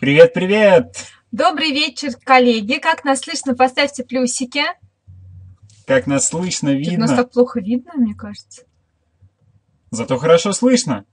Привет, привет! Добрый вечер, коллеги. Как нас слышно? Поставьте плюсики. Как нас слышно, Что-то видно, нас так плохо видно, мне кажется. зато хорошо слышно.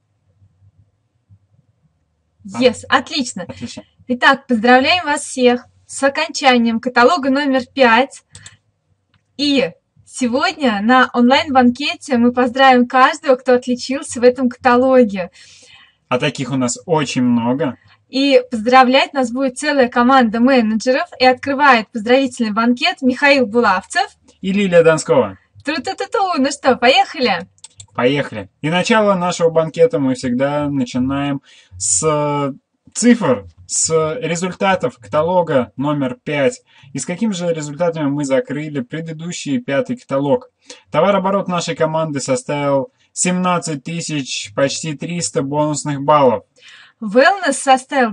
Yes, отлично. Отлично. Итак, поздравляем вас всех с окончанием каталога номер 5. И сегодня на онлайн-банкете мы поздравим каждого, кто отличился в этом каталоге. А таких у нас очень много. И поздравлять нас будет целая команда менеджеров. И открывает поздравительный банкет Михаил Булавцев И Лилия Донскова. Тру-ту-ту-ту. Ну что, поехали? Поехали. И начало нашего банкета мы всегда начинаем с цифр, с результатов каталога номер 5. И с какими же результатами мы закрыли предыдущий 5-й каталог. Товарооборот нашей команды составил 17 тысяч, почти 300 бонусных баллов. Wellness составил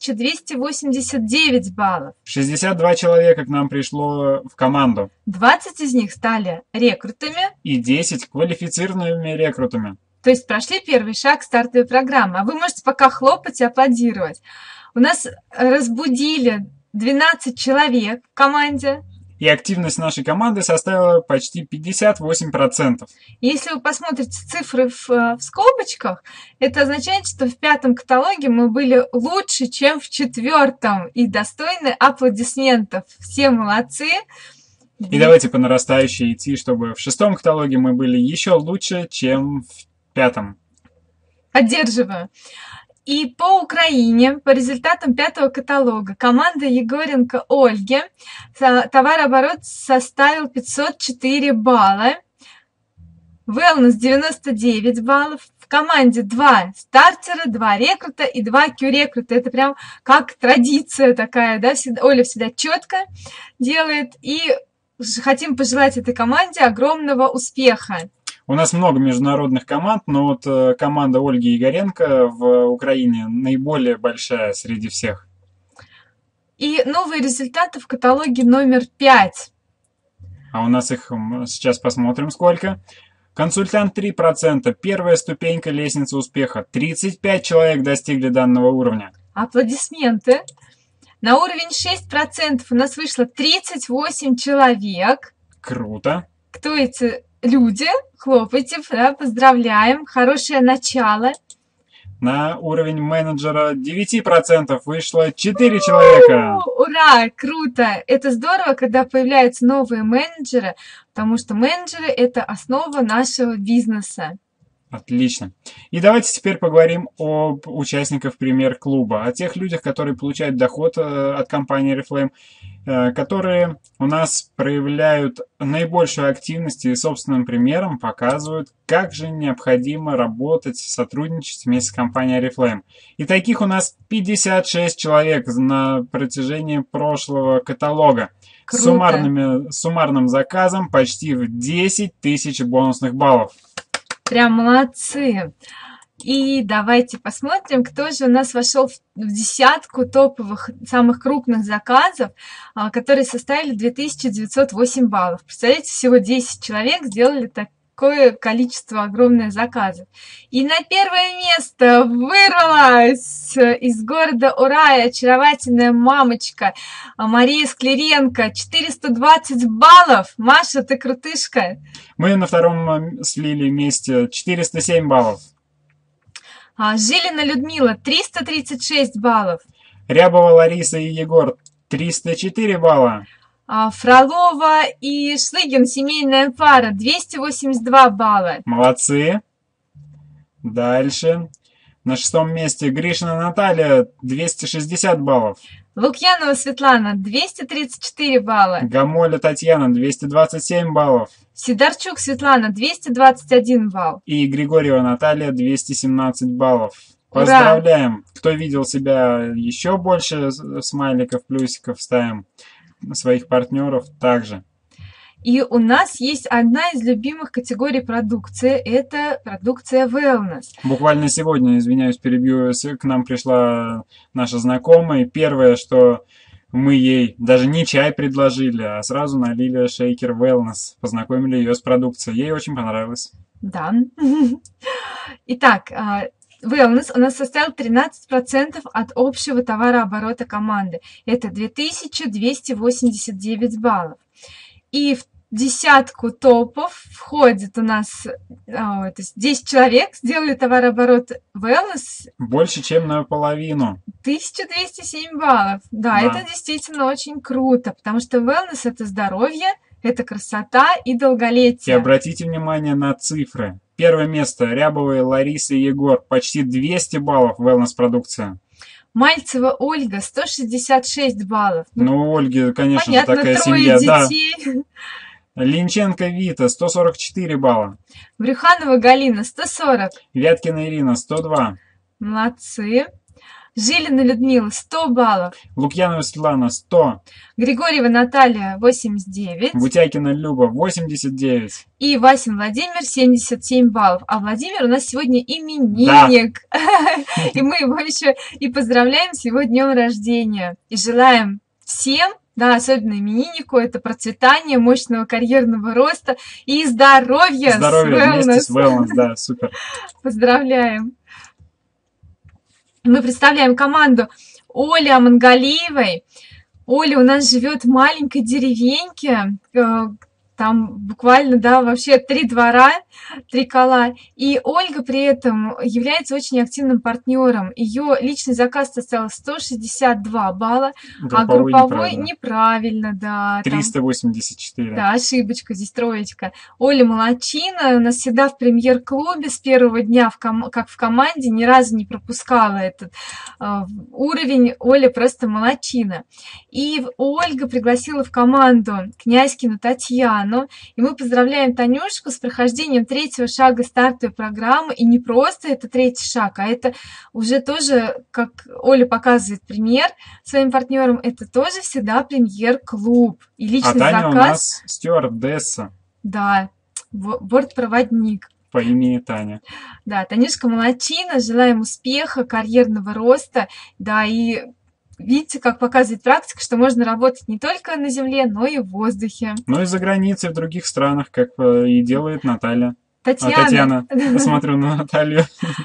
2289 баллов. 62 человека к нам пришло в команду. 20 из них стали рекрутами, И 10 квалифицированными рекрутами. то есть прошли первый шаг стартовой программы. А вы можете пока хлопать и аплодировать. У нас разбудили 12 человек в команде. И активность нашей команды составила почти 58%. Если вы посмотрите цифры в скобочках, это означает, что в 5-м каталоге мы были лучше, чем в 4-м. И достойны аплодисментов. Все молодцы. И давайте по нарастающей идти, чтобы в 6-м каталоге мы были еще лучше, чем в 5-м. Поддерживаю. И по Украине, по результатам 5-го каталога, команда Егоренко Ольги товарооборот составил 504 балла, Wellness 99 баллов, в команде 2 стартера, 2 рекрута и 2 Q-рекрута. Это прям как традиция такая, да? Оля всегда четко делает, и хотим пожелать этой команде огромного успеха. У нас много международных команд, но вот команда Ольги Егоренко в Украине наиболее большая среди всех. И новые результаты в каталоге номер 5. А у нас их сейчас посмотрим сколько. Консультант 3%, первая ступенька лестницы успеха. 35 человек достигли данного уровня. Аплодисменты. На уровень 6% у нас вышло 38 человек. Круто. Кто эти люди? Хлопайте, да, поздравляем. Хорошее начало. На уровень менеджера 9% вышло 4 человека. Ура! Круто! Это здорово, когда появляются новые менеджеры, потому что менеджеры – это основа нашего бизнеса. Отлично. И давайте теперь поговорим об участниках премьер-клуба, о тех людях, которые получают доход от компании Oriflame, которые у нас проявляют наибольшую активность и собственным примером показывают, как же необходимо работать, сотрудничать вместе с компанией Oriflame. И таких у нас 56 человек на протяжении прошлого каталога. С суммарным заказом почти в 10 тысяч бонусных баллов. Прям молодцы. И давайте посмотрим, кто же у нас вошел в десятку топовых, самых крупных заказов, которые составили 2908 баллов. Представляете, всего 10 человек сделали такое количество огромных заказов. И на первое место вырвалась из города Урая очаровательная мамочка Мария Скляренко. 420 баллов. Маша, ты крутышка. Мы на втором слили вместе 407 баллов. Жилина Людмила 336 баллов. Рябова Лариса и Егор 304 балла. Фролова и Шлыгин семейная пара 282 балла. Молодцы. Дальше. На 6-м месте Гришина Наталья 260 баллов. Лукьянова Светлана 234 балла. Гамоля Татьяна 227 баллов. Сидорчук Светлана 221 балл. И Григорьева Наталья 217 баллов. Ура! Поздравляем! Кто видел себя еще больше смайликов, плюсиков, ставим своих партнеров также. И у нас есть одна из любимых категорий продукции. Это продукция Wellness. Буквально сегодня, извиняюсь, перебью, к нам пришла наша знакомая. И первое, что мы ей даже не чай предложили, а сразу налили шейкер Wellness. Познакомили ее с продукцией. Ей очень понравилось. Да. Итак, wellness у нас составил 13% от общего товарооборота команды. Это 2289 баллов. И в десятку топов входит у нас, то есть 10 человек сделали товарооборот wellness. Больше, чем наполовину. 1207 баллов. Да, это действительно очень круто, потому что wellness – это здоровье, это красота и долголетие. И обратите внимание на цифры. Первое место. Рябовые Лариса и Егор. Почти 200 баллов wellness-продукция. Мальцева Ольга, 166 баллов. Ну, у Ольги, конечно же, такая трое семья. детей. Да. Линченко Вита, 144 балла. Брюханова Галина, 140. Вяткина Ирина, 102. Молодцы. Жилина Людмила, 100 баллов. Лукьянова Светлана, 100. Григорьева Наталья, 89. Вутякина Люба, 89. И Васин Владимир, 77 баллов. А Владимир у нас сегодня именинник. Да. И мы его еще и поздравляем с его днем рождения. И желаем всем, да, особенно имениннику, это процветание, мощного карьерного роста и здоровья. Здоровья вместе с wellness, да, супер. Поздравляем. Мы представляем команду Оли Амангалиевой. Оля у нас живет в маленькой деревеньке, там буквально, да, вообще 3 двора, 3 кола. И Ольга при этом является очень активным партнером. Ее личный заказ составил 162 балла, а групповой неправильно, да. 384. Да, ошибочка, здесь троечка. Оля молодчина, у нас всегда в премьер-клубе с первого дня, как в команде, ни разу не пропускала этот уровень. Оля просто молодчина. И Ольга пригласила в команду Князькину Татьяну. И мы поздравляем Танюшку с прохождением 3-го шага стартовой программы. И не просто это 3-й шаг, а это уже тоже, как Оля показывает пример своим партнерам, это тоже всегда премьер-клуб. И личный Таня заказ... у нас стюардесса. Да, бортпроводник. По имени Таня. Да, Танюшка молодчина, желаем успеха, карьерного роста, да, и видите, как показывает практика, что можно работать не только на земле, но и в воздухе. Ну и за границей, в других странах, как и делает Наталья. Татьяна. Посмотрю на Наталью.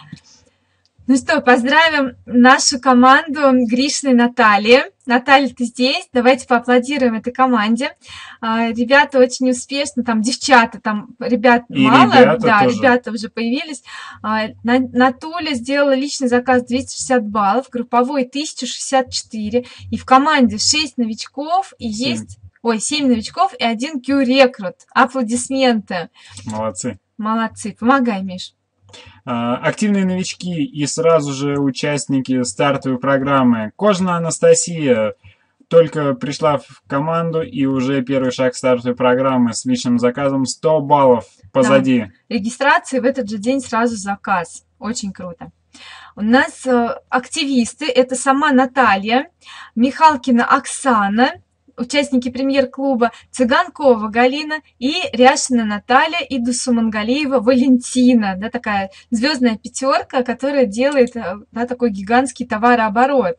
Ну что, поздравим нашу команду Гришиной Натальи. Наталья, ты здесь? Давайте поаплодируем этой команде. Ребята очень успешно, там девчата, там ребят и мало, ребята да, тоже. ребята уже появились. Натуля сделала личный заказ 260 баллов, групповой 1064, и в команде 6 новичков, и 7 новичков и 1 Q-рекрут. Аплодисменты. Молодцы. Молодцы. Помогай, Миш. Активные новички и сразу же участники стартовой программы. Кожина Анастасия только пришла в команду, и уже первый шаг стартовой программы с личным заказом 100 баллов позади. Да. Регистрация в этот же день сразу заказ. Очень круто. У нас активисты, это сама Наталья, Михалкина Оксана, участники премьер-клуба, Цыганкова Галина и Ряшина Наталья и Дусумангалиева Валентина. Да, такая звездная пятерка, которая делает, да, такой гигантский товарооборот.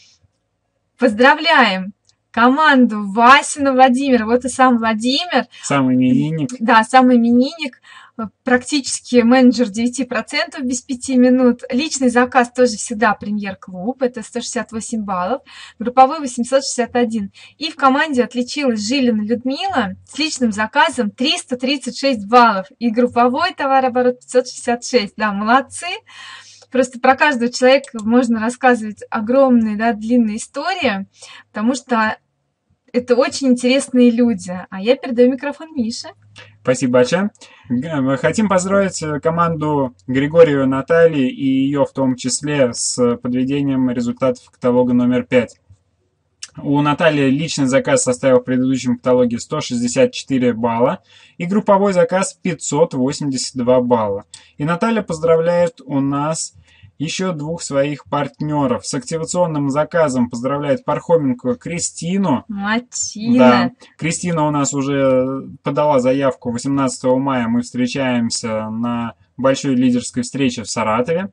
Поздравляем команду Васина Владимира. Вот и сам Владимир. Самый именинник. Да, самый именинник. Практически менеджер 9% без 5 минут. Личный заказ тоже всегда премьер-клуб, это 168 баллов. Групповой 861. И в команде отличилась Жилина Людмила с личным заказом 336 баллов. И групповой товарооборот 566. Да, молодцы. Просто про каждого человека можно рассказывать огромные, да, длинные истории, потому что это очень интересные люди. А я передаю микрофон Мише. Спасибо большое. Хотим поздравить команду Григорьевой Натальи и ее в том числе с подведением результатов каталога номер 5. У Натальи личный заказ составил в предыдущем каталоге 164 балла и групповой заказ 582 балла. И Наталья поздравляет у нас еще 2 своих партнеров. С активационным заказом поздравляет Пархоменко Кристину. Матина. Да. Кристина у нас уже подала заявку 18 мая. Мы встречаемся на большой лидерской встрече в Саратове.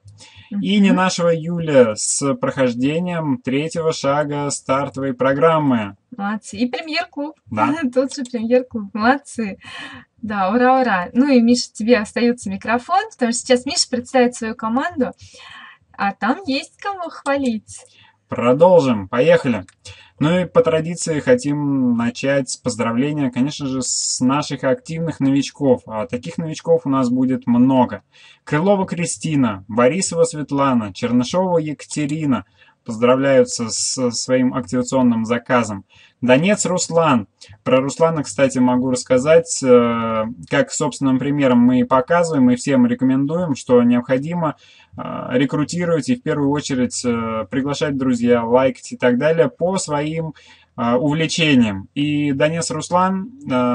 И не Мгм. нашего Юля с прохождением третьего шага стартовой программы. Молодцы. И премьер-клуб. Да. Тут же премьер-клуб. Молодцы. Да, ура, ура. Ну и, Миша, тебе остается микрофон, потому что сейчас Миша представит свою команду, а там есть кого хвалить. Продолжим. Поехали. Ну и по традиции хотим начать с поздравления, конечно же, с наших активных новичков. А таких новичков у нас будет много. Крылова Кристина, Борисова Светлана, Чернышова Екатерина поздравляются с своим активационным заказом. Донец Руслан. Про Руслана, кстати, могу рассказать, как собственным примером мы и показываем, и всем рекомендуем, что необходимо рекрутировать и в первую очередь приглашать друзья, лайкать и так далее по своим увлечениям. И Донец Руслан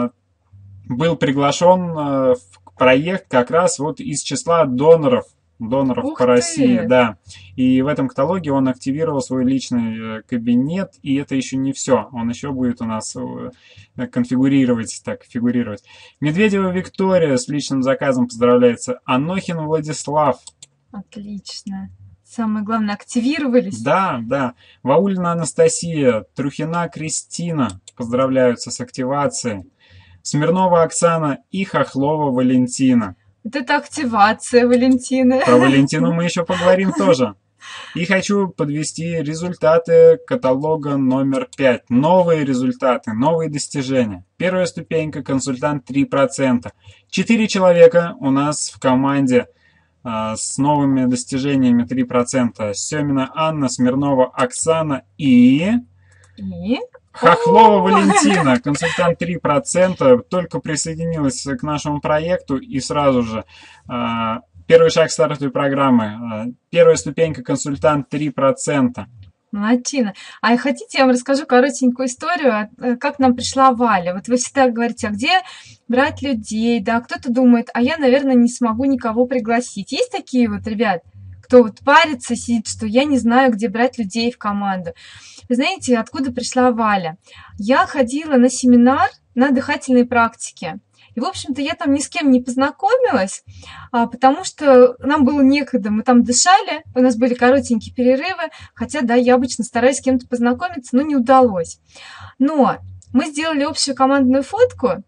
был приглашен в проект как раз вот из числа доноров Ух по России, ты! да. И в этом каталоге он активировал свой личный кабинет, и это еще не все. Он еще будет у нас фигурировать. Медведева Виктория с личным заказом поздравляется. Анохин Владислав. Отлично. Самое главное, активировались. Да. Ваулина Анастасия, Трухина Кристина поздравляются с активацией. Смирнова Оксана и Хохлова Валентина. Вот это активация, Валентина. Про Валентину мы еще поговорим тоже. И хочу подвести результаты каталога номер 5. Новые результаты, новые достижения. Первая ступенька, консультант 3%. 4 человека у нас в команде с новыми достижениями 3%. Семина Анна, Смирнова Оксана и Хохлова Валентина, консультант 3%, только присоединилась к нашему проекту и сразу же первый шаг стартовой программы. Первая ступенька, консультант 3%. Молодчина. А хотите, я вам расскажу коротенькую историю, как нам пришла Валя. Вот вы всегда говорите, а где брать людей, да, кто-то думает, а я, наверное, не смогу никого пригласить. Есть такие вот ребят, кто вот парится, сидит, что я не знаю, где брать людей в команду. Вы знаете, откуда пришла Валя? Я ходила на семинар на дыхательные практики. И, в общем-то, я там ни с кем не познакомилась, потому что нам было некогда. Мы там дышали, у нас были коротенькие перерывы, хотя, да, я обычно стараюсь с кем-то познакомиться, но не удалось. Но мы сделали общую командную фотку,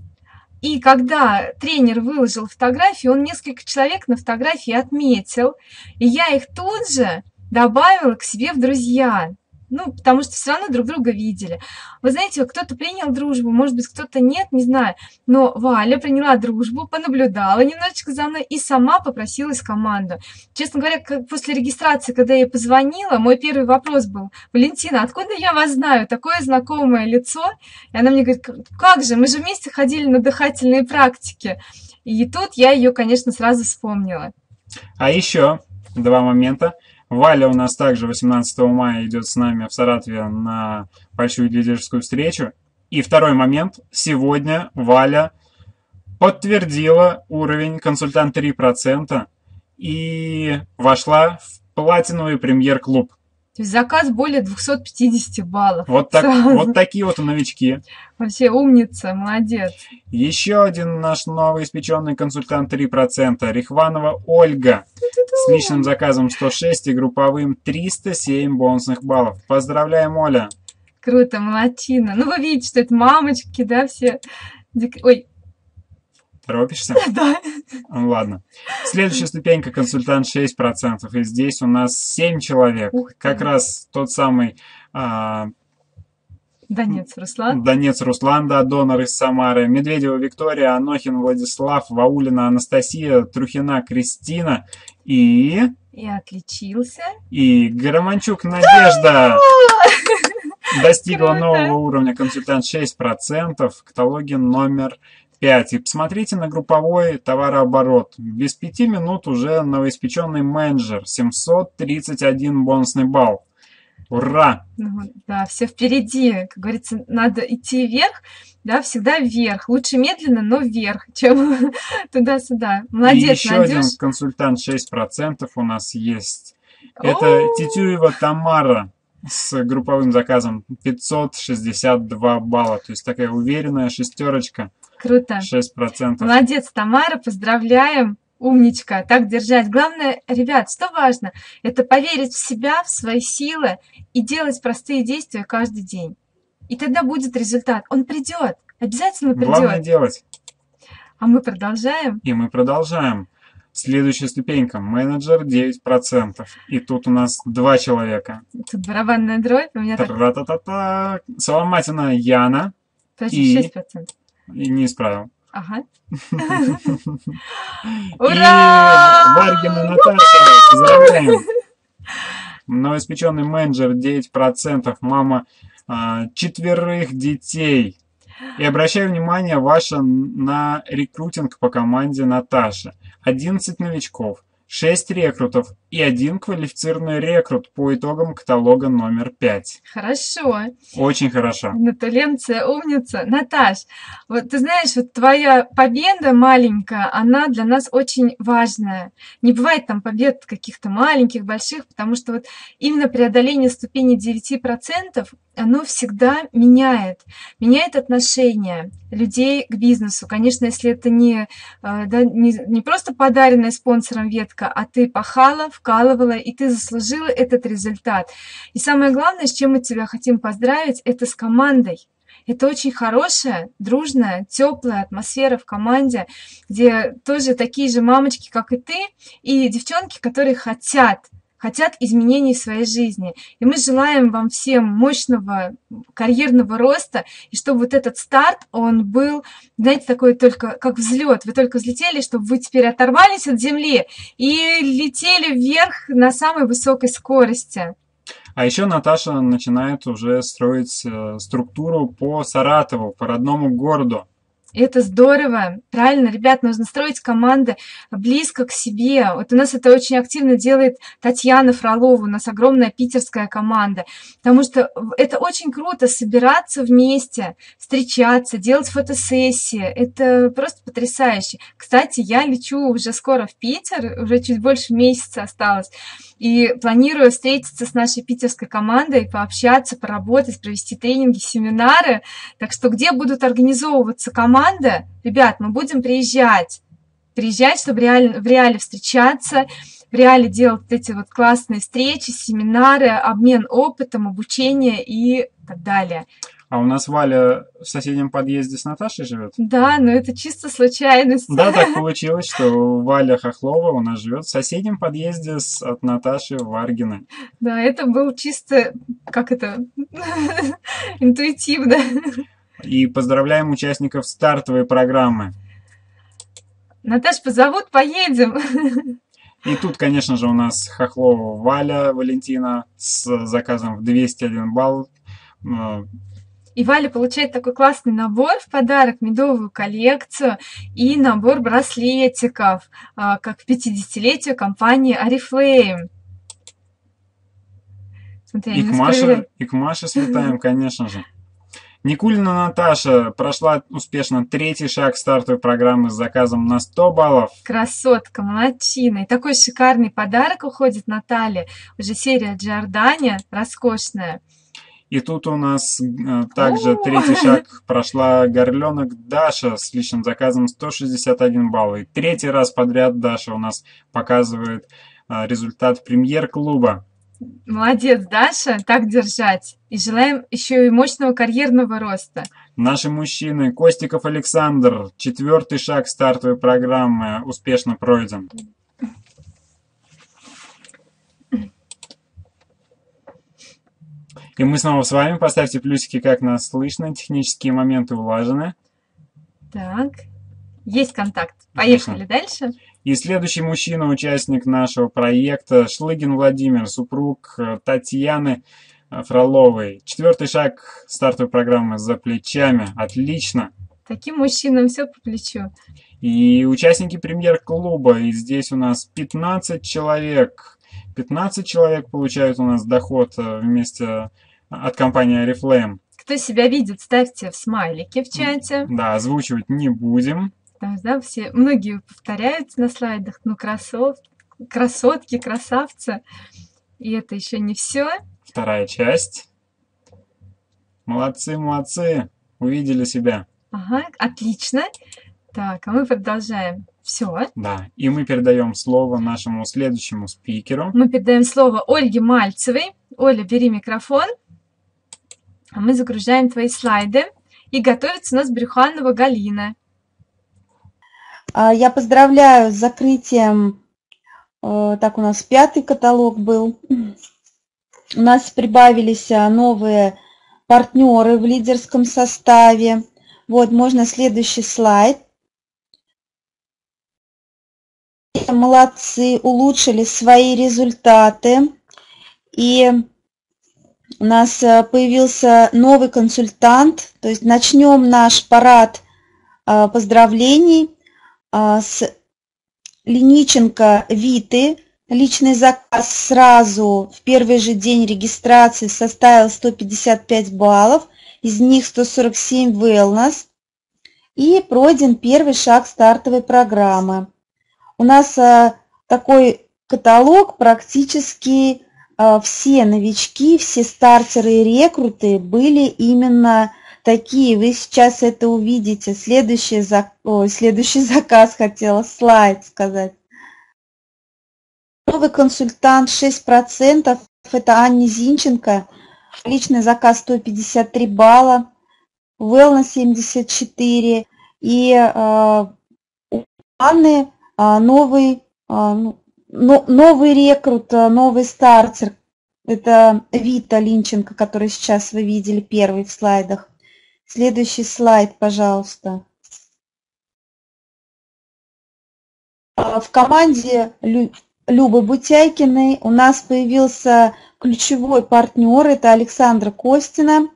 и когда тренер выложил фотографии, он несколько человек на фотографии отметил, и я их тут же добавила к себе в друзья. Ну, потому что все равно друг друга видели. Вы знаете, кто-то принял дружбу, может быть, кто-то нет, не знаю. Но Валя приняла дружбу, понаблюдала немножечко за мной и сама попросилась в команду. Честно говоря, после регистрации, когда я ей позвонила, мой первый вопрос был: Валентина, откуда я вас знаю? Такое знакомое лицо. И она мне говорит, как же, мы же вместе ходили на дыхательные практики. И тут я ее, конечно, сразу вспомнила. А еще два момента. Валя у нас также 18 мая идет с нами в Саратове на большую лидерскую встречу. И второй момент. Сегодня Валя подтвердила уровень консультант 3% и вошла в платиновый премьер-клуб. То есть заказ более 250 баллов. Вот такие вот новички. Вообще умница, молодец. Еще один наш новоиспеченный консультант 3%. Рихванова Ольга. С личным заказом 106 и групповым 307 бонусных баллов. Поздравляем, Оля. Круто, молодчина. Ну, вы видите, что это мамочки, да, все. Ой. Торопишься? Да. Ладно. Следующая ступенька, консультант 6%. И здесь у нас 7 человек. Как раз тот самый Донец Руслан. Донец Руслан, да, донор из Самары. Медведева Виктория, Анохин Владислав, Ваулина Анастасия, Трухина Кристина и отличился. И Громанчук Надежда достигла нового уровня консультант 6% в каталоге номер 5. И посмотрите на групповой товарооборот. Без 5 минут уже новоиспеченный менеджер. 731 бонусный балл. Ура! Да, все впереди. Как говорится, надо идти вверх, да, всегда вверх. Лучше медленно, но вверх, чем туда-сюда. Молодец, и еще один консультант 6% у нас есть. Это Титюева Тамара с групповым заказом 562 балла. То есть такая уверенная шестерочка. Круто. 6%. Молодец, Тамара, поздравляем. Умничка, так держать. Главное, ребят, что важно, это поверить в себя, в свои силы и делать простые действия каждый день. И тогда будет результат. Он придет, обязательно Главное придет. делать. А мы продолжаем. И мы продолжаем. Следующая ступенька. Менеджер 9%. И тут у нас 2 человека. Тут барабанная дробь, у меня так... Тра-та-та-та. Соломатина Яна. Подожди, И... 6%. И не исправил. Ага. И Ура! Варгина Наташа. Поздравляем. Новоиспеченный менеджер 9%. Мама 4 детей. И обращаю внимание ваше на рекрутинг по команде Наташи. 11 новичков, 6 рекрутов и 1 квалифицированный рекрут по итогам каталога номер 5. Хорошо. Очень хорошо. Наталенция, умница. Наташ, вот ты знаешь, вот твоя победа маленькая, она для нас очень важная. Не бывает там побед каких-то маленьких, больших, потому что вот именно преодоление ступени 9%, оно всегда меняет отношение людей к бизнесу. Конечно, если это не просто подаренная спонсором ветка, а ты пахала, вкалывала, и ты заслужила этот результат. И самое главное, с чем мы тебя хотим поздравить, это с командой. Это очень хорошая, дружная, теплая атмосфера в команде, где тоже такие же мамочки, как и ты, и девчонки, которые хотят изменений в своей жизни. И мы желаем вам всем мощного карьерного роста, и чтобы вот этот старт, он был, знаете, такой только как взлет. Вы только взлетели, чтобы вы теперь оторвались от земли и летели вверх на самой высокой скорости. А еще Наташа начинает уже строить структуру по Саратову, по родному городу. Это здорово. Правильно, ребят, нужно строить команды близко к себе. Вот у нас это очень активно делает Татьяна Фролова. У нас огромная питерская команда. Потому что это очень круто собираться вместе, встречаться, делать фотосессии. Это просто потрясающе. Кстати, я лечу уже скоро в Питер, уже чуть больше месяца осталось. И планирую встретиться с нашей питерской командой, пообщаться, поработать, провести тренинги, семинары. Так что где будут организовываться команды, ребят, мы будем приезжать, чтобы в реале встречаться, в реале делать вот эти вот классные встречи, семинары, обмен опытом, обучение и так далее. А у нас Валя в соседнем подъезде с Наташей живет? Да, но это чисто случайность. Да, так получилось, что Валя Хохлова у нас живет в соседнем подъезде от Наташи Варгиной. Да, это был чисто, интуитивно. И поздравляем участников стартовой программы. Наташ, позовут, поедем. И тут, конечно же, у нас Хохлова Валя Валентина с заказом в 201 балл. И Валя получает такой классный набор в подарок, медовую коллекцию и набор браслетиков, как к 50-летию компании Oriflame. Смотри, и к Маше слетаем, конечно же. Никулина Наташа прошла успешно 3-й шаг стартовой программы с заказом на 100 баллов. Красотка, молодчина. И такой шикарный подарок уходит Наталье. Уже серия Giordani, роскошная. И тут у нас также 3-й шаг прошла горленок Даша с личным заказом 161 балл. И 3-й раз подряд Даша у нас показывает результат премьер-клуба. Молодец, Даша, так держать. И желаем еще и мощного карьерного роста. Наши мужчины. Костиков Александр. 4-й шаг стартовой программы успешно пройден. И мы снова с вами. Поставьте плюсики, как нас слышно. Технические моменты улажены. Так, есть контакт. Поехали дальше. И следующий мужчина, участник нашего проекта, Шлыгин Владимир, супруг Татьяны Фроловой. 4-й шаг стартовой программы за плечами. Отлично. Таким мужчинам все по плечу. И участники премьер-клуба. И здесь у нас 15 человек. 15 человек получают у нас доход вместе от компании Oriflame. Кто себя видит, ставьте в смайлики в чате. Да, озвучивать не будем. Да, многие повторяются на слайдах. Ну, красотки, красавцы. И это еще не все. 2-я часть. Молодцы, молодцы. Увидели себя. Ага, отлично. Так, а мы продолжаем. Все. Да, и мы передаем слово нашему следующему спикеру. Мы передаем слово Ольге Мальцевой. Оля, бери микрофон. А мы загружаем твои слайды. И готовится у нас Брюханова Галина. Я поздравляю с закрытием. Так, у нас 5-й каталог был. У нас прибавились новые партнеры в лидерском составе. Вот, можно следующий слайд. Молодцы, улучшили свои результаты. И у нас появился новый консультант. То есть начнем наш парад поздравлений с Линиченко Виты. Личный заказ сразу в первый же день регистрации составил 155 баллов, из них 147 wellness, и пройден первый шаг стартовой программы. У нас такой каталог, практически все новички, все стартеры и рекруты были именно такие. Вы сейчас это увидите. Следующий заказ, хотела слайд сказать. Новый консультант 6%, это Анне Зинченко, личный заказ 153 балла, Wellness 74, и у Анны новый рекрут, новый стартер, это Вита Линченко, который сейчас вы видели первый в слайдах. Следующий слайд, пожалуйста. В команде Любы Бутяйкиной у нас появился ключевой партнер, это Александра Костина.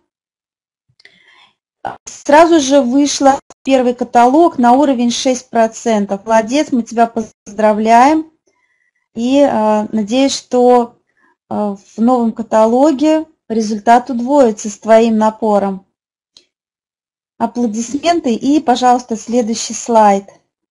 Сразу же вышла первый каталог на уровень 6%. Молодец, мы тебя поздравляем. И надеюсь, что в новом каталоге результат удвоится с твоим напором. Аплодисменты и, пожалуйста, следующий слайд.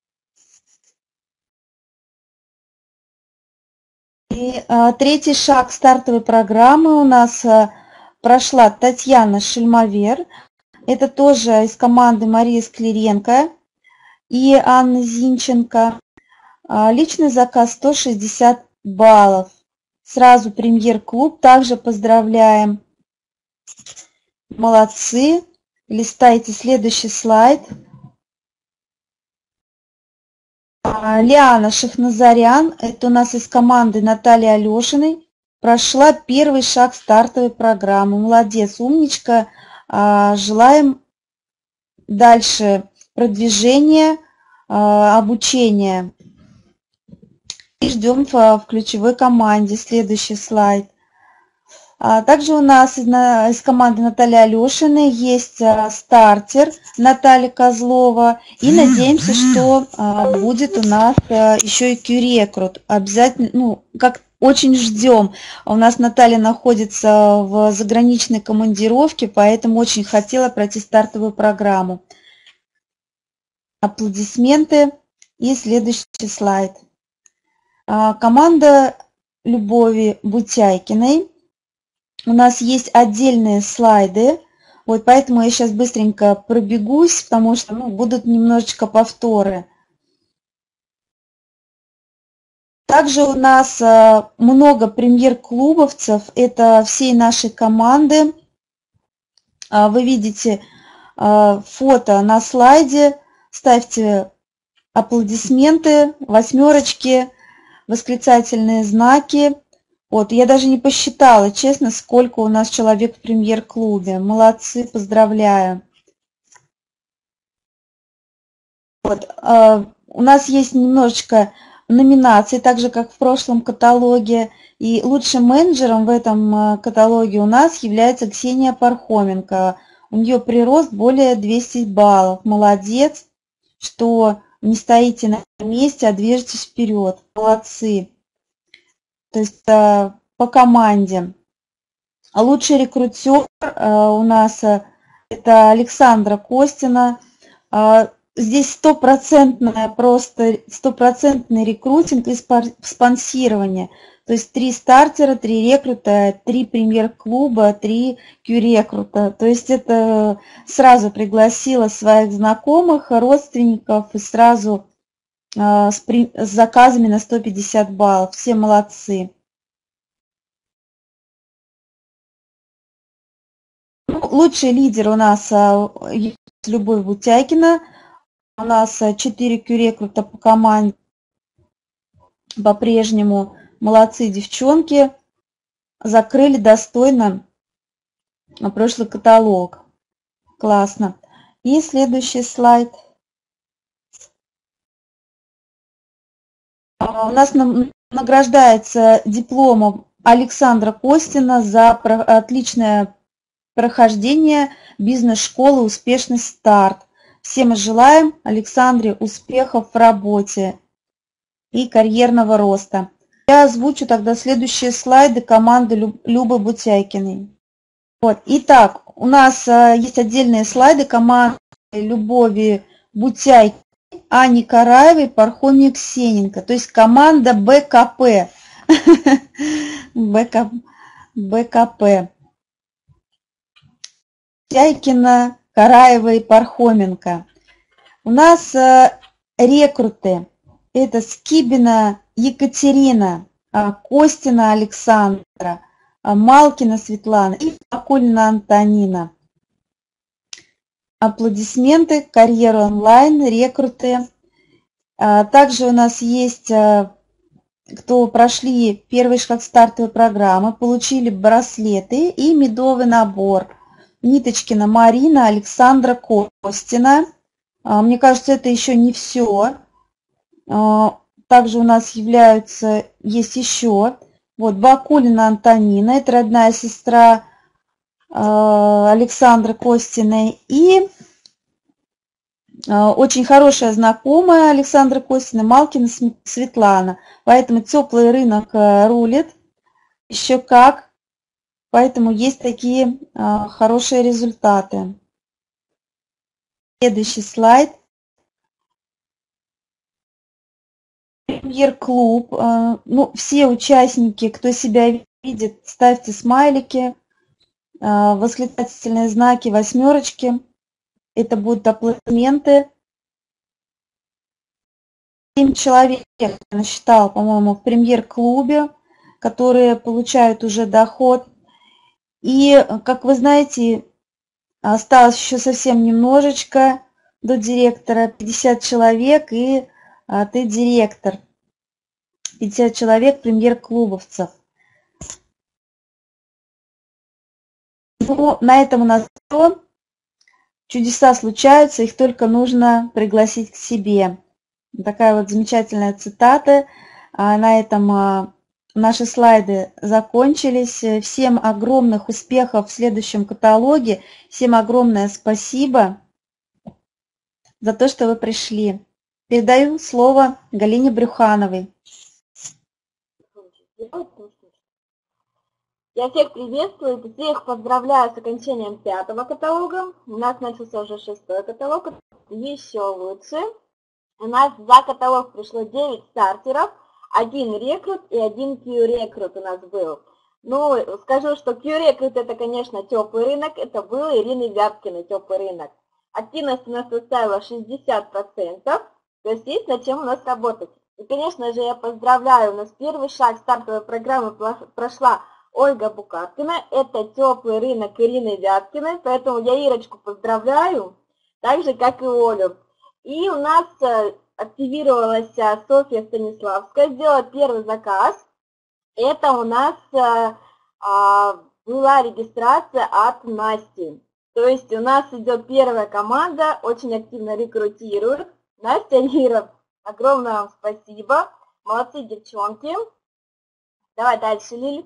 И третий шаг стартовой программы у нас прошла Татьяна Шельмовер. Это тоже из команды Марии Скляренко и Анны Зинченко. Личный заказ 160 баллов. Сразу премьер-клуб. Также поздравляем. Молодцы. Листайте следующий слайд. Лиана Шахназарян, это у нас из команды Натальи Алешиной, прошла первый шаг стартовой программы. Молодец, умничка. Желаем дальше продвижения, обучения. И ждем в ключевой команде. Следующий слайд. Также у нас из команды Натальи Алешиной есть стартер Наталья Козлова. И надеемся, что будет у нас еще и Q-рекрут. Обязательно, как очень ждем. У нас Наталья находится в заграничной командировке, поэтому очень хотела пройти стартовую программу. Аплодисменты. И следующий слайд. Команда Любови Бутяйкиной. У нас есть отдельные слайды, вот поэтому я сейчас быстренько пробегусь, потому что будут немножечко повторы. Также у нас много премьер-клубовцев, это всей нашей команды. Вы видите фото на слайде, ставьте аплодисменты, восьмерочки, восклицательные знаки. Вот, я даже не посчитала, честно, сколько у нас человек в премьер-клубе. Молодцы, поздравляю. Вот, у нас есть немножечко номинаций, так же, как в прошлом каталоге. И лучшим менеджером в этом каталоге у нас является Ксения Пархоменко. У нее прирост более 200 баллов. Молодец, что не стоите на месте, а движетесь вперед. Молодцы. То есть по команде. Лучший рекрутер у нас это Александра Костина. здесь стопроцентное, просто стопроцентный рекрутинг и спонсирование. То есть 3 стартера, 3 рекрута, 3 премьер-клуба, 3 Q-рекрута. То есть это сразу пригласила своих знакомых, родственников и сразу с заказами на 150 баллов. Все молодцы. Ну, лучший лидер у нас Любовь Бутякина. У нас 4 Q-рекрута по команде. По-прежнему молодцы девчонки. Закрыли достойно прошлый каталог. Классно. И следующий слайд. У нас награждается дипломом Александра Костина за отличное прохождение бизнес-школы «Успешный старт». Все мы желаем Александре успехов в работе и карьерного роста. Я озвучу тогда следующие слайды команды Любы Бутякиной. Вот. Итак, у нас есть отдельные слайды команды Любови Бутякиной, Ани Караевой, Пархоме Ксененко. То есть команда БКП. БКП. Бутякина, Караева и Пархоменко. У нас рекруты. Это Скибина Екатерина, Костина Александра, Малкина Светлана и Акулина Антонина. Аплодисменты, карьера онлайн, рекруты. Также у нас есть, кто прошли первый шаг стартовой программы, получили браслеты и медовый набор. Ниточкина Марина, Александра Костина. Мне кажется, это еще не все. Также у нас есть еще. Вот Бакулина Антонина, это родная сестра Александры Костиной. И очень хорошая знакомая Александры Костиной, Малкина Светлана. Поэтому теплый рынок рулит. Еще как. Поэтому есть такие хорошие результаты. Следующий слайд. Премьер-клуб. Ну, все участники, кто себя видит, ставьте смайлики, восклицательные знаки, восьмерочки. Это будут аплодисменты. 7 человек я насчитала, по-моему, в премьер-клубе, которые получают уже доход. И, как вы знаете, осталось еще совсем немножечко до директора. 50 человек, и ты директор. 50 человек премьер-клубовцев. Ну, на этом у нас все. Чудеса случаются, их только нужно пригласить к себе. Такая вот замечательная цитата. На этом наши слайды закончились. Всем огромных успехов в следующем каталоге. Всем огромное спасибо за то, что вы пришли. Передаю слово Галине Брюхановой. Я всех приветствую, всех поздравляю с окончанием 5-го каталога. У нас начался уже 6-й каталог, еще лучше. У нас за каталог пришло 9 стартеров, 1 рекрут и 1 Q-рекрут у нас был. Ну, скажу, что Q-рекрут это, конечно, теплый рынок, это был Ирины Вяткиной теплый рынок. Активность у нас составила 60%, то есть над чем у нас работать. И, конечно же, я поздравляю, у нас первый шаг стартовой программы прошла Ольга Букаткина, это теплый рынок Ирины Вяткиной, поэтому я Ирочку поздравляю, так же, как и Олю. И у нас активировалась Софья Станиславская, сделала первый заказ. Это у нас была регистрация от Насти. То есть у нас идет первая команда, очень активно рекрутирует. Настя, Ира, огромное вам спасибо. Молодцы, девчонки. Давай дальше, Лиль.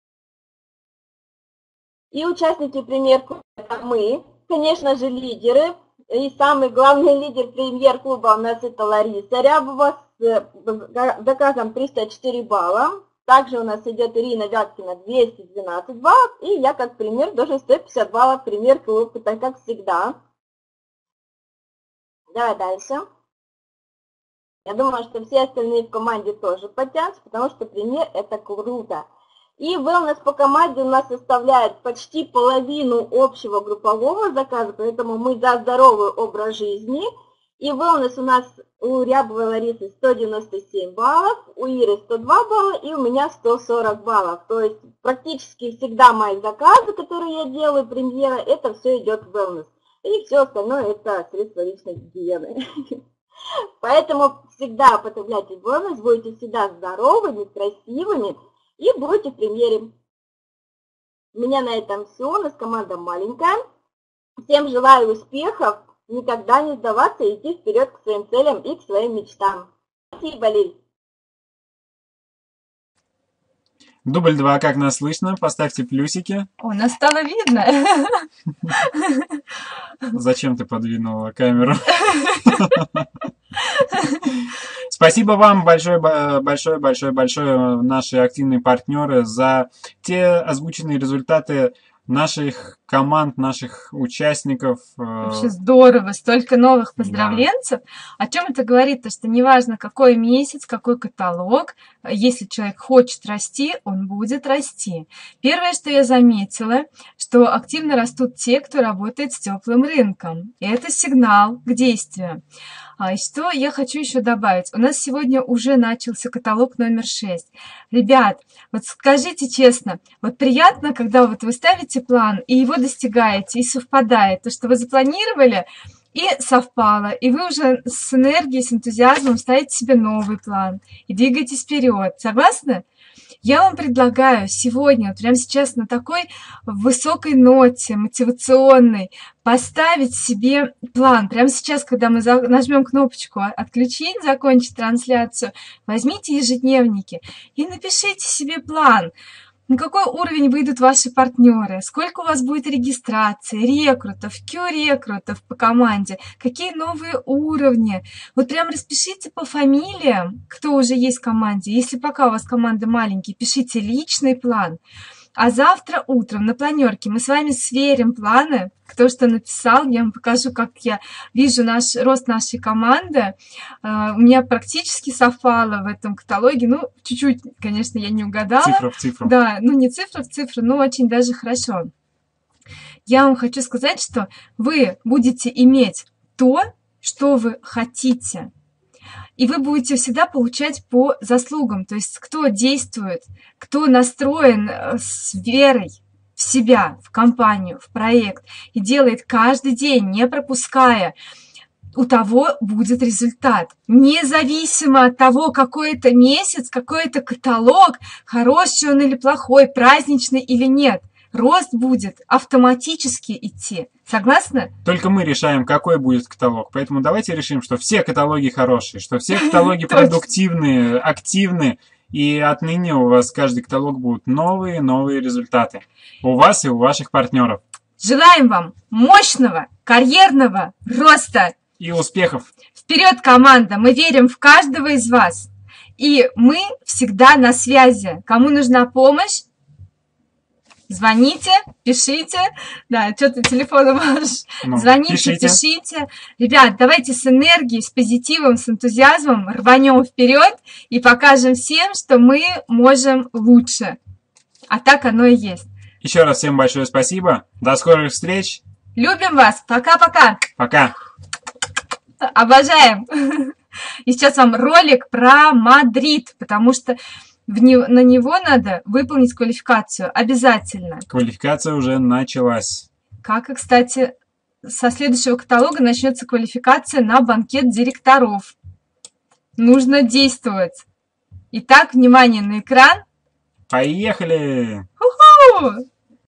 И участники премьер-клуба это мы, конечно же, лидеры. И самый главный лидер премьер-клуба у нас это Лариса Рябова с заказом 304 балла. Также у нас идет Ирина Вяткина 212 баллов. И я как пример тоже 150 баллов премьер-клуб, так как всегда. Давай дальше. Я думаю, что все остальные в команде тоже потянутся, потому что пример это круто. И wellness по команде у нас составляет почти половину общего группового заказа, поэтому мы за здоровый образ жизни. И wellness у нас у Рябовой Ларисы 197 баллов, у Иры 102 балла и у меня 140 баллов. То есть практически всегда мои заказы, которые я делаю, премьера, это все идет в wellness. И все остальное это средства личной гигиены. Поэтому всегда употребляйте wellness, будете всегда здоровыми, красивыми и будете в премьере. У меня на этом все, у нас команда маленькая. Всем желаю успехов, никогда не сдаваться и идти вперед к своим целям и к своим мечтам. Спасибо, Лиль. Дубль 2, как нас слышно? Поставьте плюсики. О, нас стало видно. Зачем ты подвинула камеру? Спасибо вам большое, наши активные партнеры, за те озвученные результаты наших команд, наших участников. Вообще здорово, столько новых поздравленцев. Да. О чем это говорит? То, что неважно, какой месяц, какой каталог, если человек хочет расти, он будет расти. Первое, что я заметила, что активно растут те, кто работает с теплым рынком. И это сигнал к действию. И что я хочу еще добавить? У нас сегодня уже начался каталог номер 6. Ребят, вот скажите честно, вот приятно, когда вот вы ставите план и его достигаете, и совпадает. То, что вы запланировали, и совпало. И вы уже с энергией, с энтузиазмом ставите себе новый план и двигаетесь вперед. Согласны? Я вам предлагаю сегодня, вот прямо сейчас на такой высокой ноте, мотивационной, поставить себе план. Прямо сейчас, когда мы нажмем кнопочку «Отключить», «Закончить трансляцию», возьмите ежедневники и напишите себе план. На какой уровень выйдут ваши партнеры, сколько у вас будет регистрации, рекрутов, Q-рекрутов по команде, какие новые уровни. Вот прям распишите по фамилиям, кто уже есть в команде. Если пока у вас команда маленькие, пишите личный план. А завтра утром на планерке мы с вами сверим планы, кто что написал. Я вам покажу, как я вижу рост нашей команды. У меня практически совпало в этом каталоге. Ну, чуть-чуть, конечно, я не угадала. Цифра в цифру. Да, ну не цифра в цифру, но очень даже хорошо. Я вам хочу сказать, что вы будете иметь то, что вы хотите. И вы будете всегда получать по заслугам. То есть кто действует, кто настроен с верой в себя, в компанию, в проект и делает каждый день, не пропуская, у того будет результат. Независимо от того, какой это месяц, какой это каталог, хороший он или плохой, праздничный или нет. Рост будет автоматически идти. Согласны? Только мы решаем, какой будет каталог. Поэтому давайте решим, что все каталоги хорошие, что все каталоги продуктивные, активные. И отныне у вас каждый каталог будут новые результаты. У вас и у ваших партнеров. Желаем вам мощного карьерного роста. И успехов. Вперед, команда! Мы верим в каждого из вас. И мы всегда на связи. Кому нужна помощь? Звоните, пишите. Да, что-то телефоном ваш. Звоните, пишите. Ребят, давайте с энергией, с позитивом, с энтузиазмом рванем вперед и покажем всем, что мы можем лучше. А так оно и есть. Еще раз всем большое спасибо. До скорых встреч. Любим вас. Пока-пока. Пока. Обожаем. И сейчас вам ролик про Мадрид, потому что на него надо выполнить квалификацию обязательно. Квалификация уже началась. Как и, кстати, со следующего каталога начнется квалификация на банкет директоров. Нужно действовать. Итак, внимание на экран. Поехали! Ху-ху!